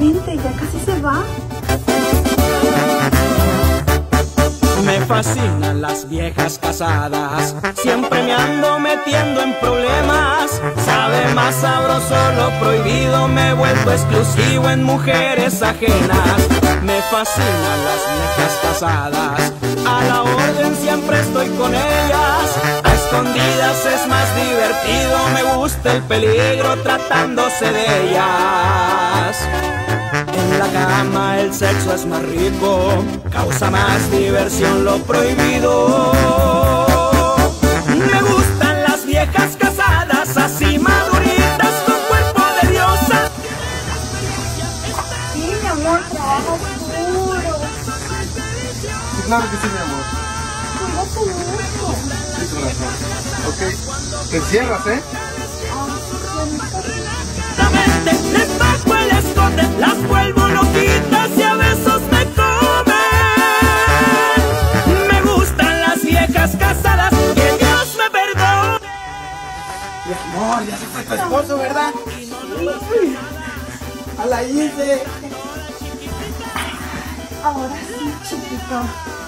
vente, ya casi se va. Me fascinan las viejas casadas, siempre me ando metiendo en problemas. Sabe más sabroso lo prohibido, me he vuelto exclusivo en mujeres ajenas. Me fascinan las viejas casadas, a la orden siempre estoy con ellas. A escondidas es más divertido, me gusta el peligro tratándose de ellas. En la cama el sexo es más rico, causa más diversión lo prohibido. Me gustan las viejas casadas, así maduritas con cuerpo de diosa. Sí, mi amor, trabajo duro. Sí, claro que sí, mi amor. Cuida tu lujo. Sí, corazón. Ok. Te encierras, ¿eh? Les bajo el escote, las vuelvo loquitas y a besos me comen. Me gustan las viejas casadas, que Dios me perdone. Mi amor, ya se fue tu esposo, ¿verdad? A la hice. Ahora sí, chiquito.